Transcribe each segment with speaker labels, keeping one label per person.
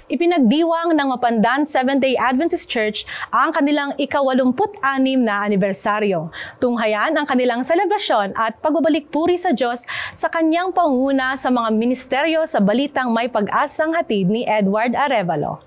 Speaker 1: Ipinagdiwang ng Mapandan Seventh-day Adventist Church ang kanilang ika-86 na anibersaryo. Tunghayan ang kanilang selebrasyon at pagbabalik puri sa Diyos sa kanyang pangunguna sa mga ministeryo sa balitang may pag-asang hatid ni Edward Arevalo.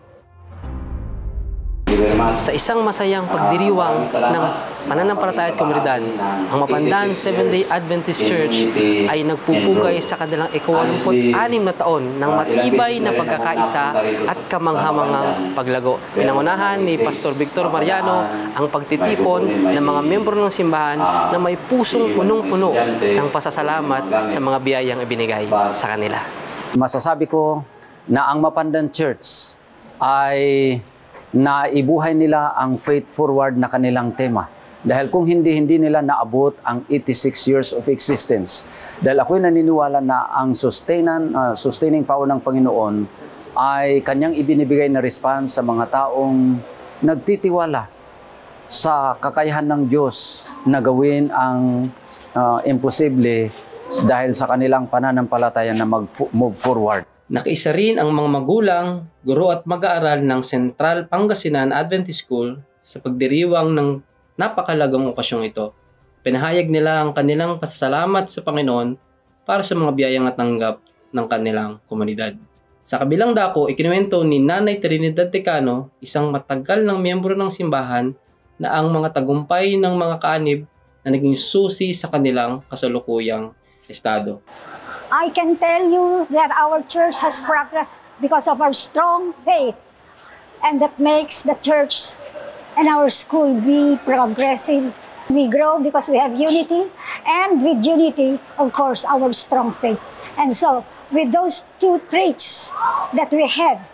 Speaker 2: Sa isang masayang pagdiriwang ng pananampalataya at komunidad, ang Mapandan Seventh-day Adventist Church ay nagpupugay sa kanilang ika-86 na taon ng matibay na pagkakaisa at kamanghamangang paglago. Pinangunahan ni Pastor Victor Mariano ang pagtitipon ng mga membro ng simbahan na may pusong punong-puno ng pasasalamat sa mga biyayang ibinigay sa kanila.
Speaker 3: Masasabi ko na ang Mapandan Church ay naibuhay nila ang faith forward na kanilang tema. Dahil kung hindi nila naabot ang 86 years of existence. Dahil ako'y naniniwala na ang sustaining power ng Panginoon ay kanyang ibinibigay na response sa mga taong nagtitiwala sa kakayahan ng Diyos na gawin ang imposible dahil sa kanilang pananampalataya na mag-move forward.
Speaker 2: Nakiisa rin ang mga magulang, guro at mag-aaral ng Central Pangasinan Adventist School sa pagdiriwang ng napakalagang okasyong ito. Pinahayag nila ang kanilang pasasalamat sa Panginoon para sa mga biyayang natanggap ng kanilang komunidad. Sa kabilang dako, ikinuwento ni Nanay Trinidad Tecano, isang matagal ng miyembro ng simbahan, na ang mga tagumpay ng mga kaanib na naging susi sa kanilang kasalukuyang estado.
Speaker 4: I can tell you that our church has progressed because of our strong faith, and that makes the church and our school be progressive. We grow because we have unity, and with unity, of course, our strong faith. And so, with those two traits that we have,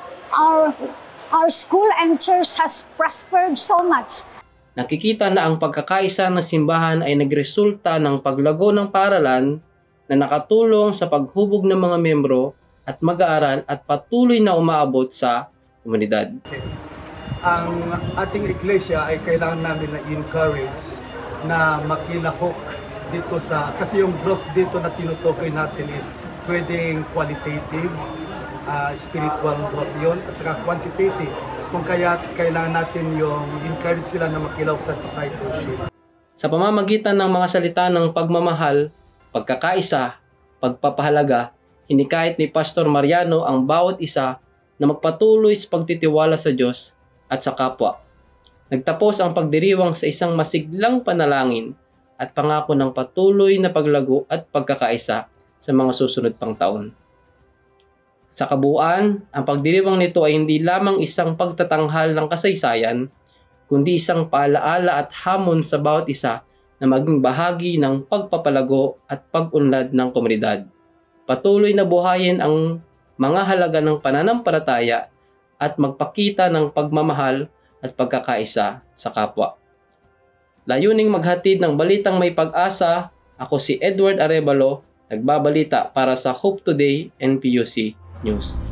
Speaker 4: our school and church has prospered so much.
Speaker 2: Nakikita na ang pagkakaisa ng simbahan ay nagresulta ng paglago ng paaralan na nakatulong sa paghubog ng mga membro at mag-aaral at patuloy na umaabot sa komunidad.
Speaker 5: Ang ating iglesia ay kailangan namin na encourage na makilahok dito kasi yung growth dito na tinutukoy natin is pwedeng qualitative, spiritual growth yun, at saka quantitative. Kung kaya kailangan natin yung encourage sila na makilahok sa discipleship.
Speaker 2: Sa pamamagitan ng mga salita ng pagmamahal, pagkakaisa, pagpapahalaga, hinikayat ni Pastor Mariano ang bawat isa na magpatuloy sa pagtitiwala sa Diyos at sa kapwa. Nagtapos ang pagdiriwang sa isang masiglang panalangin at pangako ng patuloy na paglago at pagkakaisa sa mga susunod pang taon. Sa kabuuan, ang pagdiriwang nito ay hindi lamang isang pagtatanghal ng kasaysayan, kundi isang paalaala at hamon sa bawat isa na maging bahagi ng pagpapalago at pag-unlad ng komunidad. Patuloy na buhayin ang mga halaga ng pananampalataya at magpakita ng pagmamahal at pagkakaisa sa kapwa. Layuning maghatid ng balitang may pag-asa, ako si Edward Arevalo, nagbabalita para sa Hope Today NPUC News.